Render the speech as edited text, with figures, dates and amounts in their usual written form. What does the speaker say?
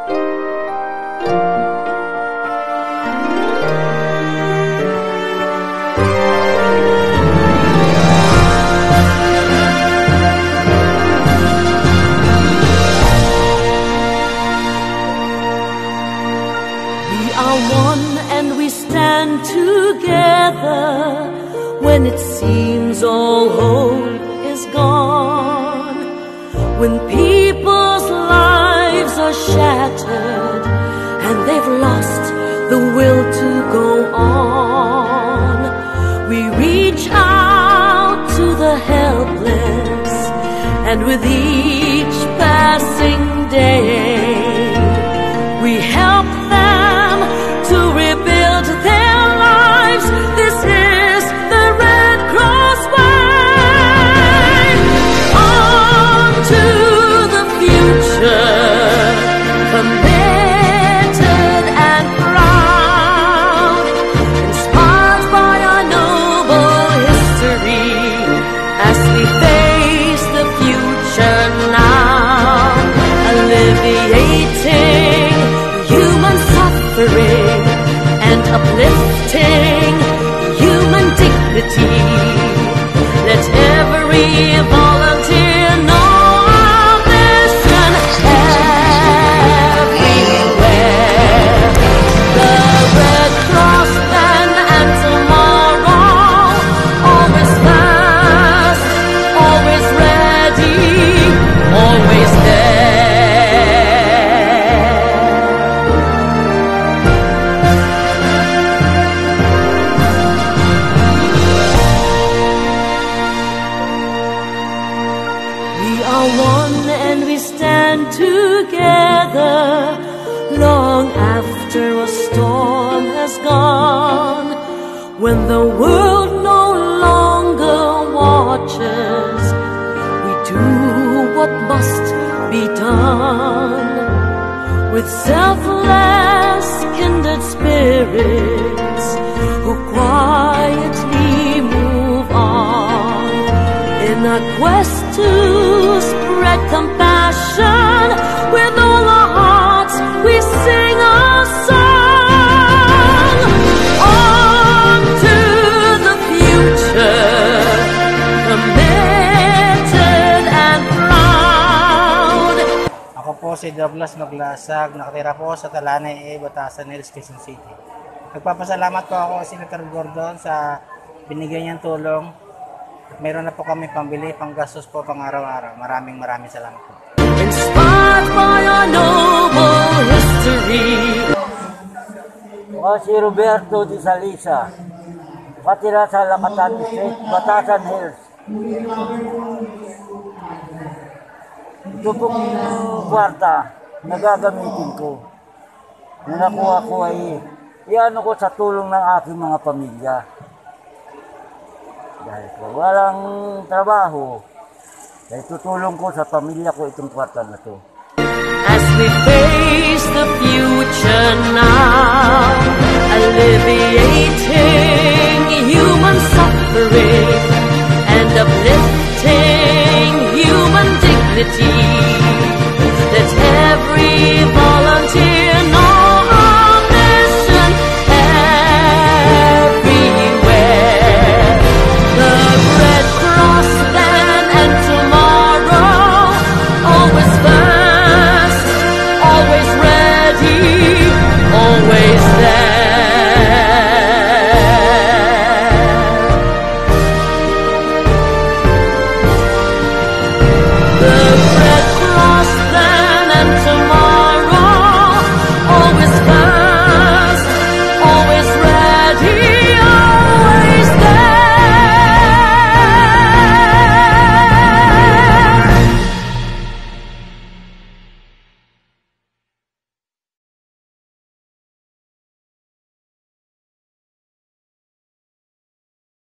Together when it seems all hope is gone, when people's lives are shattered and they've lost the will to go on, we reach out to the helpless, and with each passing day we help them to rebuild their lives. This is the Red Cross way. On to the future, committed and proud, inspired by our noble history as we face the future now, alleviating human suffering and uplifting human dignity. Let every volunteer know our mission everywhere. The Red Cross then and tomorrow, always fast, always ready, always there. Together, long after a storm has gone, when the world no longer watches, we do what must be done. With selfless, kindred spirits who quietly move on in a quest to spread compassion. With all our hearts we sing a song. On to the future, committed and proud. Ako po si Douglas Maglasag, nakatira po sa Talanay, Batasan Hills, Quezon City. Nagpapasalamat po ako sa Senator Gordon sa binigay niyang tulong. Meron na po kami pambili, panggastos po pang araw-araw. Maraming salamat po. Inspired by our noble history. Ako si Roberto de Salisa, patira sa Lakatan District, Batasan Hills. Ito pong kwarta na gagamitin ko. Na nakuha ko ay iano ko sa tulong ng aking mga pamilya. Dahil ko walang trabaho, dahil tutulong ko sa pamilya ko itong kwarta na to. As we face the future now, alleviating human suffering and uplifting human dignity.